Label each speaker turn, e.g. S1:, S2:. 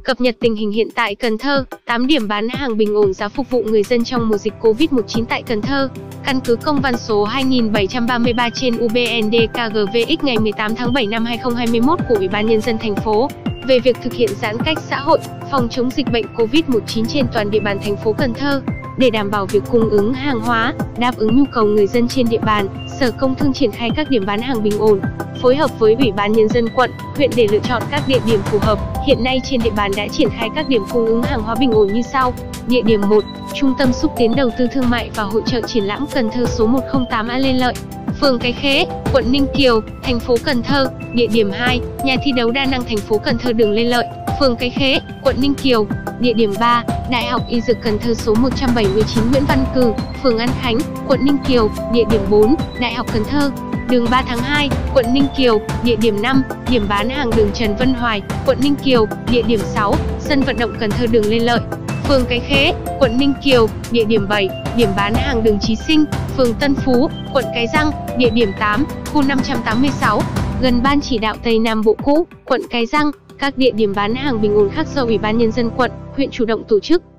S1: Cập nhật tình hình hiện tại Cần Thơ, 8 điểm bán hàng bình ổn giá phục vụ người dân trong mùa dịch Covid-19 tại Cần Thơ. Căn cứ công văn số 2733 trên UBNDKGVX ngày 18 tháng 7 năm 2021 của Ủy ban Nhân dân thành phố về việc thực hiện giãn cách xã hội, phòng chống dịch bệnh Covid-19 trên toàn địa bàn thành phố Cần Thơ. Để đảm bảo việc cung ứng hàng hóa, đáp ứng nhu cầu người dân trên địa bàn, Sở Công Thương triển khai các điểm bán hàng bình ổn, phối hợp với Ủy ban Nhân dân quận, huyện để lựa chọn các địa điểm phù hợp. Hiện nay trên địa bàn đã triển khai các điểm cung ứng hàng hóa bình ổn như sau. Địa điểm 1, Trung tâm xúc tiến đầu tư thương mại và hội chợ triển lãm Cần Thơ số 108A Lê Lợi, phường Cái Khế, quận Ninh Kiều, thành phố Cần Thơ. Địa điểm 2, Nhà thi đấu đa năng thành phố Cần Thơ đường Lê Lợi, phường Cái Khế, quận Ninh Kiều. Địa điểm 3, Đại học Y Dược Cần Thơ số 179 Nguyễn Văn Cử, phường An Khánh, quận Ninh Kiều. Địa điểm 4, Đại học Cần Thơ, đường 3 tháng 2, quận Ninh Kiều. Địa điểm 5, điểm bán hàng đường Trần Văn Hoài, quận Ninh Kiều. Địa điểm 6, sân vận động Cần Thơ đường Lê Lợi, phường Cái Khế, quận Ninh Kiều. Địa điểm 7, điểm bán hàng đường Chí Sinh, phường Tân Phú, quận Cái Răng. Địa điểm 8, khu 586, gần Ban Chỉ đạo Tây Nam Bộ cũ, quận Cái Răng. Các địa điểm bán hàng bình ổn khác do Ủy ban Nhân dân quận, huyện chủ động tổ chức.